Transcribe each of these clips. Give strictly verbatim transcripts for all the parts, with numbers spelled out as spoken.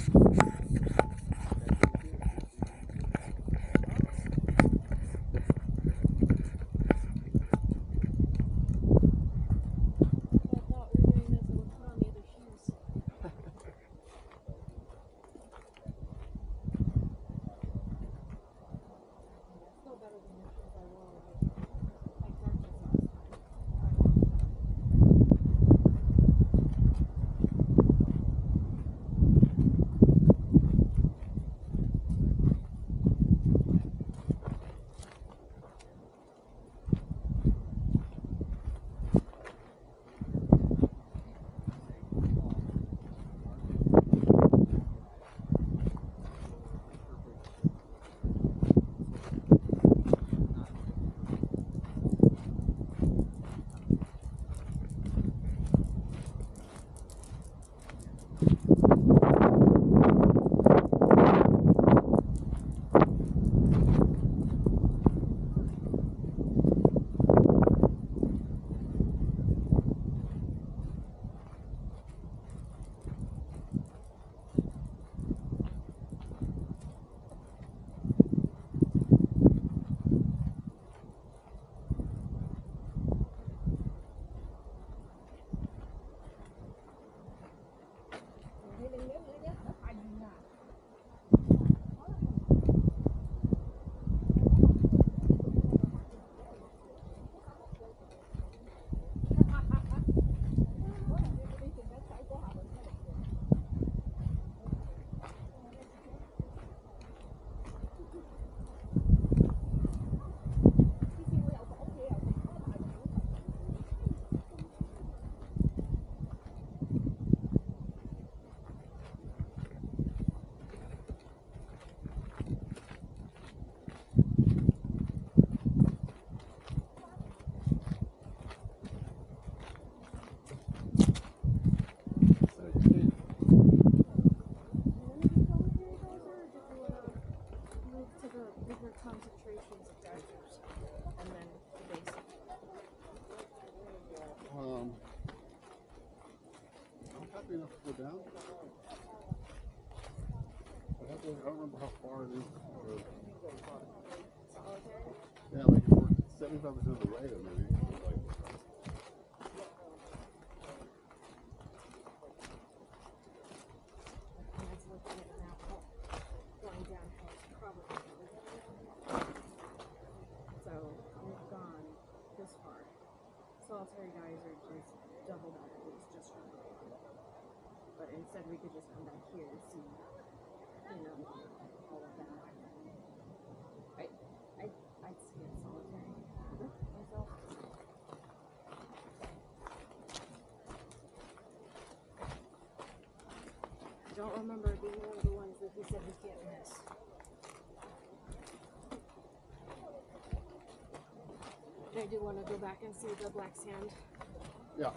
Um, I'm happy enough to go down. I, have to, I don't remember how far it is. Or, yeah, like if we're seventy-five percent of the way, then maybe. Solitary geyser is double that at least just from the but instead we could just come back here and see, you know, all of that. I, I, I'd see it solitary myself. I don't remember being one of the ones that he said we can't miss. I do want to go back and see the black sand. Yeah.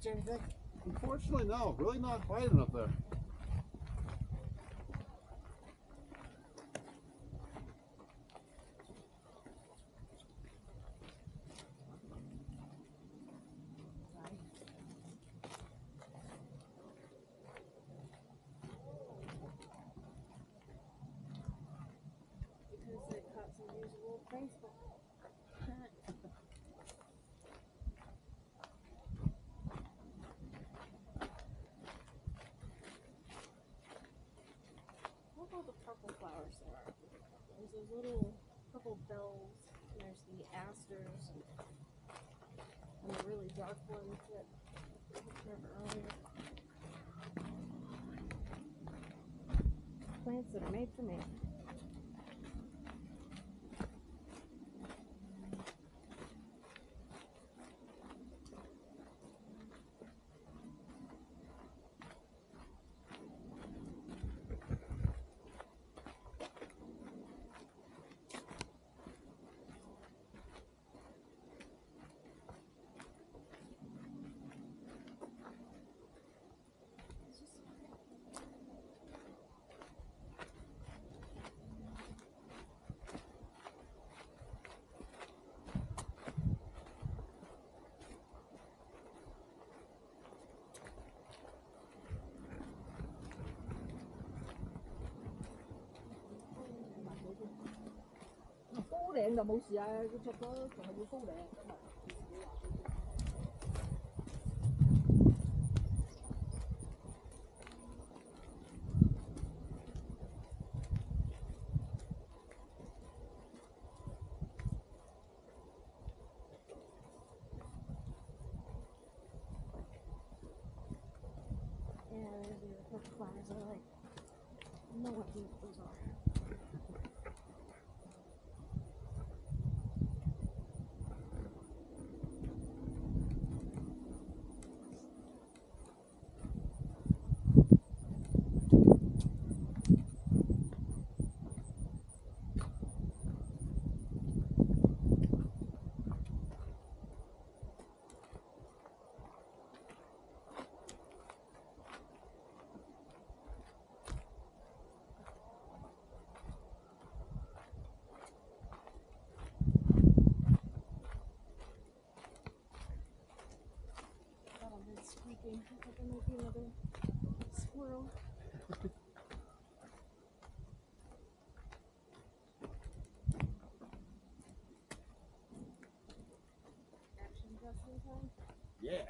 catch anything? Unfortunately, no. Really not biting up there. Because it caught some usual baseball. Look at all the purple flowers there are. There's those little purple bells. And there's the asters. And, and the really dark ones that I took care of earlier. Plants that are made for me. Phố đèn就冇事啊，佢着咗仲係要高領咁啊。And the purple flowers are like, no idea what those are. Squeaking. I thought there might be another squirrel. Action just in time. Yeah.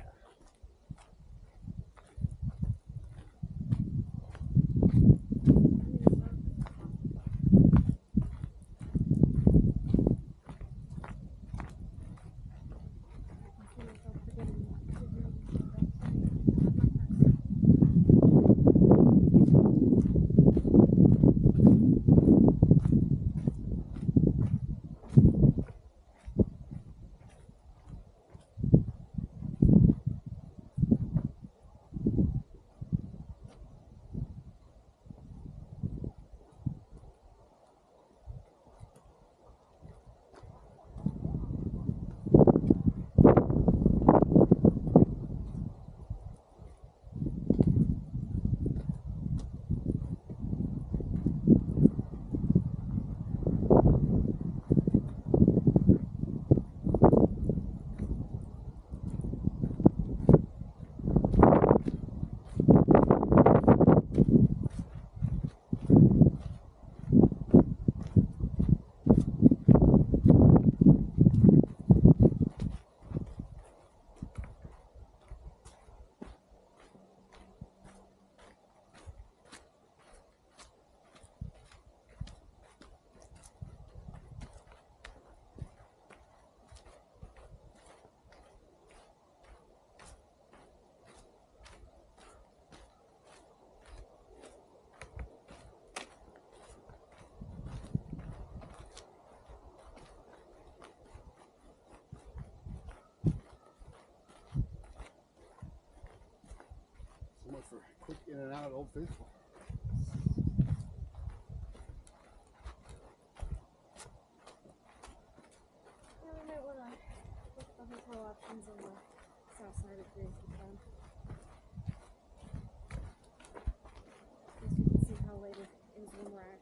For quick in and out of Old Faithful. Yeah, we might want to look at the hotel options on the Last night at three p.m. Guess we can see how late it is when we're actually